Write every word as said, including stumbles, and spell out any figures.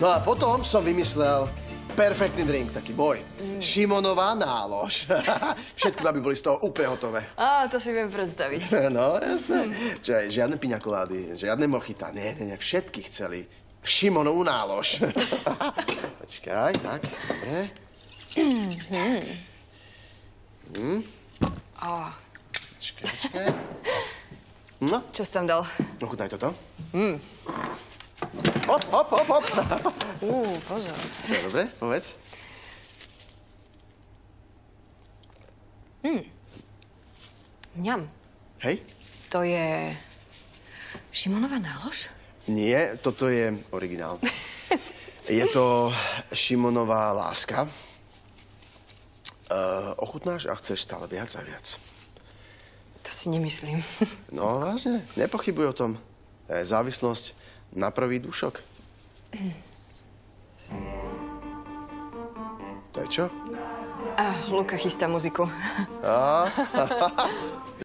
No a potom som vymyslel perfektný drink, taký boj. Mm. Šimonová nálož. Všetky baby boli z toho úplne hotové. Á, to si viem predstaviť. No, jasné. Čiže žiadne piňakolády, žiadne mochita. Nie, nie, nie, všetky chceli Šimonovú nálož. Počkaj, tak, dobre. Mm. Mm. Oh. Počkaj, počkaj. No. Čo si tam dal? Ochutnaj toto. Mm. Hop, hop, hop, hop. Ú, pozor. Čo, dobre, povedz. Mm. Mňam. Hej? To je Šimonová nálož? Nie, toto je originál. Je to Šimonová láska. Uh, ochutnáš a chceš stále viac a viac. To si nemyslím. No, vážne, nepochybuj o tom. Je závislosť na prvý dušok. To je čo? A Luka chystá muziku. Á,